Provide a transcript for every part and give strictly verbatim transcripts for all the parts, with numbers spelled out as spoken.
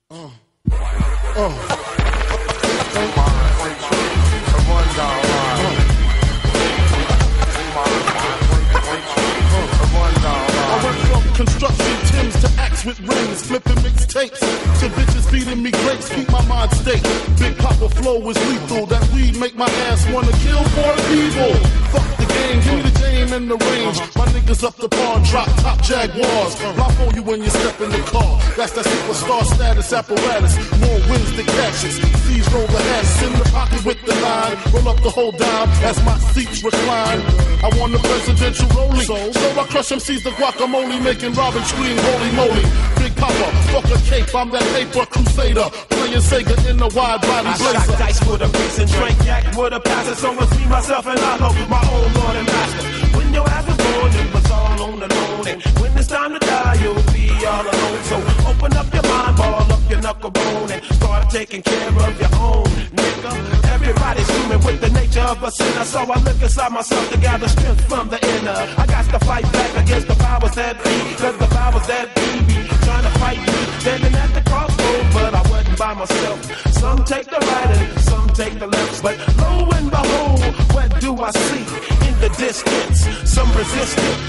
Uh. Uh. I went from construction Timbs to axe with rings, flipping mixtapes to bitches feeding me grapes, keep my mind state. Big Papa flow is lethal, that weed make my ass wanna kill for people. Fuck the game, give me the game and the range. My niggas up the pawn, drop top Jaguars. Block on you when you step in the car. That's that superstar status apparatus. More wins than catches. C's roll the ass in the pocket with the line. Roll up the whole dime as my seats recline. I won the presidential rolling, so, so I crush M C's the guacamole, making Robin scream, holy moly. Big Papa, fuck a cape, I'm that paper crusader, playing Sega in a wide body blazer. I shot dice with a piece and drank yak with a passer, so it's me, myself, and I know my own Lord and Master. When your ass was born, it was all on the loan, and when it's time to die, you'll be all alone. So open up your mind, ball up your knuckle bone, and start taking care of your own, nigga. Everybody's human with the nature of a sinner, so I look inside myself to gather strength from the inner. I got to fight back against the powers that be, cause the powers that be be trying to fight me, standing at the crossroads, but I wasn't by myself. Some take the right and some take the left, but lo and behold, what do I see in the distance? Some resistance.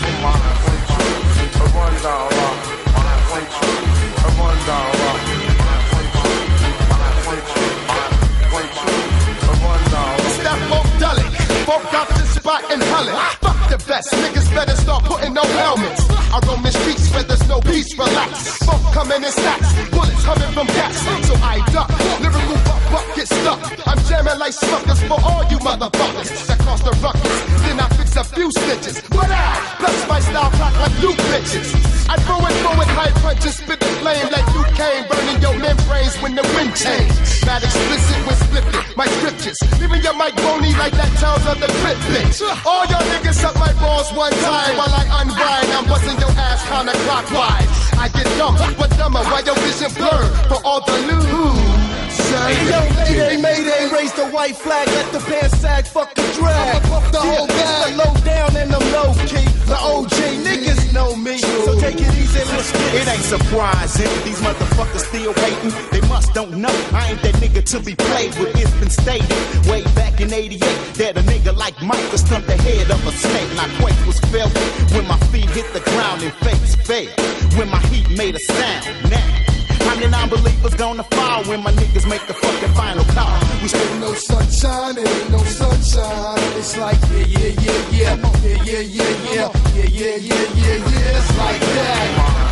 It's that Funkadelic, folk got this spot in Holland. Fuck the best, niggas better start putting no helmets. I roam the streets where there's no peace, relax. Folk coming in stacks, bullets coming from gas, so I duck. Lyrical buck buck get stuck. I'm jamming like suckers for all you motherfuckers that cross the ruckus. Then I fix a few stitches. What I? Plus my style clock like you bitches. I throw it, throw it, high punches, spit the flame like you came, burning your membranes when the wind changed. Not explicit when splitting my scriptures, leaving your mic bony like that tells of the crit bitch. All y'all niggas suck my balls one time while I unwind. I'm busting your ass counterclockwise. I get dumb, but dumber while your vision blurred for all the news. Hey yo, Mayday, Mayday, raise the white flag, let the band sag, fuck the drag. I'ma pump the whole bag. It's the low down and I'm low key. The O G niggas know me, so take it easy, let's get it. It ain't surprising, these motherfuckers still hating. They must don't know, I ain't that nigga to be played with. It's been stated way back in eighty-eight that a nigga like Mike could stump the head of a snake. Like quake was felt when my feet hit the ground and face fell. When my heat made a sound, now how many non-believers gonna fall when my niggas make the fucking final call? We still no sunshine, it ain't no sunshine. It's like yeah, yeah, yeah, yeah, yeah, yeah, yeah, yeah, yeah, yeah, yeah, yeah, yeah. It's like that.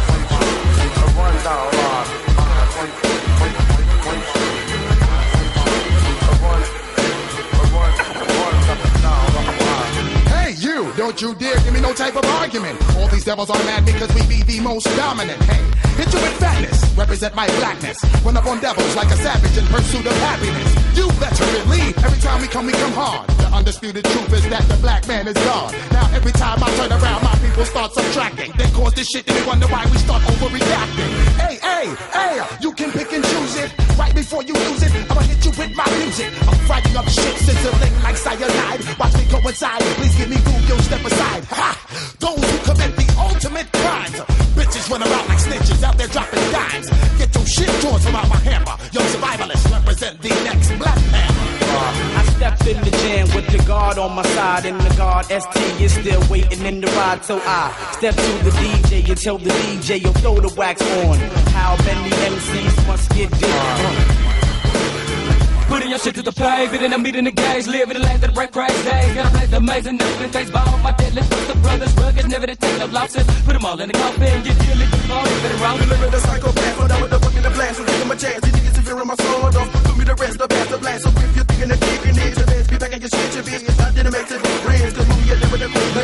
Hey you, don't you dare give me no type of argument. All these devils are mad because we be the most dominant. Hey, hit you with fatness, represent my blackness. Run up on devils like a savage in pursuit of happiness. You better believe, every time we come, we come hard. The undisputed truth is that the black man is God. Now every time I turn around, my people start subtracting. They cause this shit and they wonder why we start overreacting. Hey, hey, hey, you can pick and choose it. Right before you lose it, I'ma hit you with my music. I'm fighting up shit, sizzling like cyanide. Watch me go inside, please give me room, yo, step aside. Ha! Those who commit the ultimate crimes. Bitches run around like snitches, out there dropping dimes. Get your shit towards around my hammer. Yo, survivalists represent the next Black Panther. I stepped in the jam with the guard on my side, and the guard S T is still waiting in the ride. So I step to the D J and tell the D J, yo, throw the wax on. How many M Cs must get dipped? Putting your shit to the pavement and I'm meeting the gays. Living the land of the break crazy days. Gotta play the amazing, never been faced by all my deadlift. What's the brothers, rugged, never to take no losses. Put them all in the coffin, get you lick the ball, get it around. Deliver the psychopath, hold on with the fuck in the blast. So give him a chance, he niggas severe in my soul. Don't put me the rest, the best, the blast. So if you're thinking of kicking it, the best, be back and your shit, your bitch. I didn't make it friends, cause me, you never the queen.